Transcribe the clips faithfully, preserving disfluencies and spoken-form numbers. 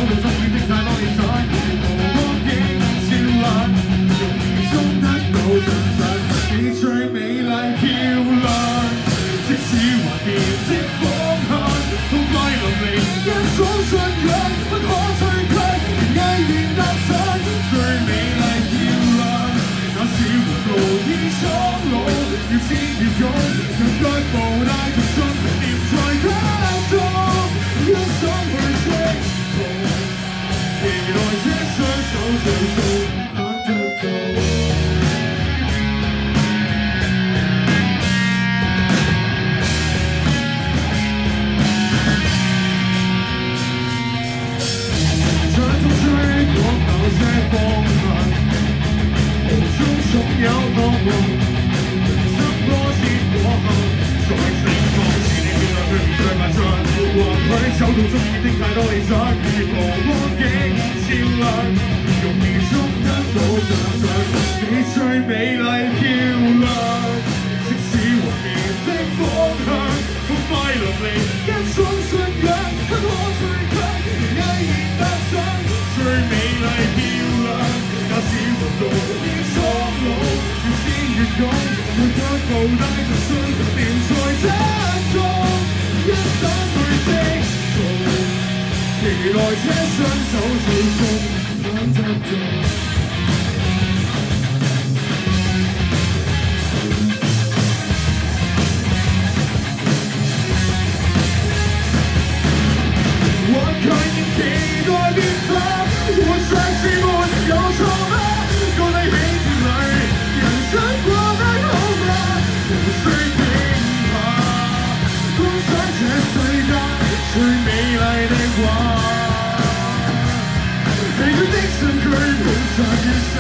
路終於的太多理想，我竟笑爛，用其中得到真實，你最美麗漂亮。即使幻變的方向，痛快淋漓，一種信仰不可推卻，毅然踏上最美麗漂亮。那是活路已蒼老，越戰越勇，讓腳步帶着信念在家中，一生去征途，期待這雙手最終盼得到。想追趕某些方向，無中總有當夢，人生多次過後，在醒覺時你變得佢唔再發生。或許走到終點的太多理想，無光景照亮，用其中得到真相，你最美麗漂亮。即使幻變的方向，痛快淋漓，一種信仰不可推卻，毅然踏上最美麗漂亮。那是活路已蒼老，越戰越勇，每腳步帶着信念在這中，一生去征途，期待這雙手最終盼得到。我概念期待變化，活着是沒有錯嗎？高低起跌裏，人生過得好嗎？無需驚怕，觀賞這世界最美麗的畫。疲倦的身軀抱着雨傘，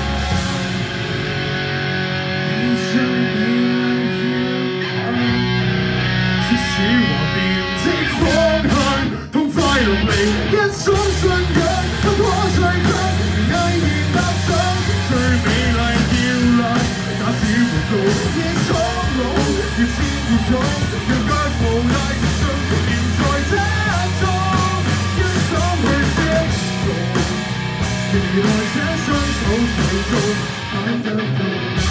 你最美麗漂亮。即使幻變的方向，痛快淋漓，一種信仰不可推卻，毅然踏上最美麗漂亮。假使活路已蒼老，越戰越勇，讓腳步帶着信念在這中，一生去征途，期待這雙手最終盼得到。